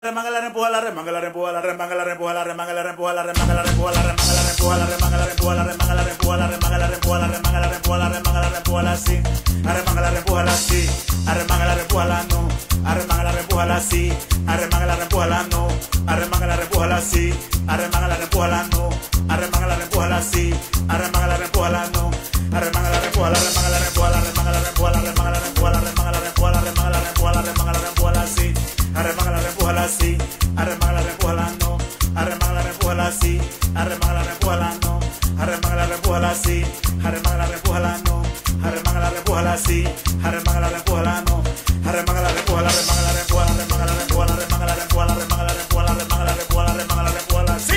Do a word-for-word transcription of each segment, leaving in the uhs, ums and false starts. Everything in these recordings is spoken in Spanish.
Remanga la rempuja la remanga la rempuja la remanga la rempuja la remanga la rempuja la remanga la rempuja la remanga la rempuja la remanga la rempuja la remanga la rempuja la remanga la rempuja la remanga la rempuja la remanga la rempuja la si arremanga la rempuja la si arremanga la rempuja la no arremanga la rempuja la si arremanga la rempuja la no arremanga la rempuja la si arremanga la rempuja la no arremanga la rempuja la si arremanga la rempuja la no arremanga la rempuja la remanga la rempuja la remanga la rempuja la remanga la rempuja la remanga la rempuja la remanga la rempuja la remanga la rempuja la si arremanga la rempuja la si arremanga la rempuja la no arremanga la rempuja la si arremanga la rempuja la no arremanga la rempuja la si arremanga la rempuja la no arremanga la rempuja la si arremanga la rempuja la no arremanga la rempuja la remanga la rempuja la remanga la rempuja la remanga la rempuja la remanga la rempuja la remanga la rempuja la remanga la rempuja la si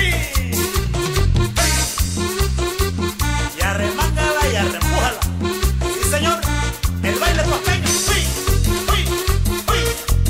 y arremángala y arrempújala. Sí, señor, el baile costeño. Uy, uy, uy.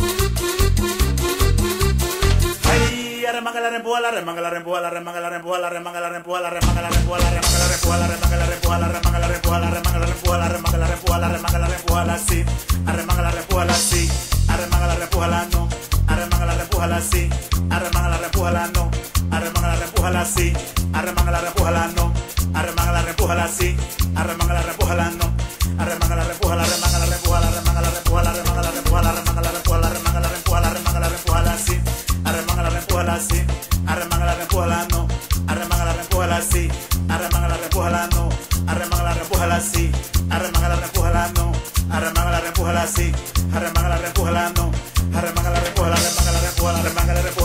Ay, arremanga la rempuja la remanga la rempuja la remanga la rempuja la remanga la rempuja la remanga la rempuja la remanga la rempuja la remanga la rempuja la remanga la rempuja la remanga la rempuja la remanga la rempuja la remanga la rempuja la si arremanga la rempuja la si arremanga la rempuja la no arremanga la rempuja la si arremanga la rempuja la no arremanga la rempuja la si arremanga la rempuja la no arremanga la rempuja la si arremanga la rempuja la no arremanga la rempuja la remanga la rempuja la remanga la rempuja la remanga la rempuja la remanga la rempuja la remanga la rempuja la remanga la rempuja la si arremanga la rempuja la si arremanga la rempuja la no arremanga la rempuja la si arremanga la rempuja la no arremanga la rempuja la si arremanga la rempuja la no arremanga la rempuja la si arremanga la rempuja la no arremanga la rempuja la remanga la rempuja la remanga la rempuja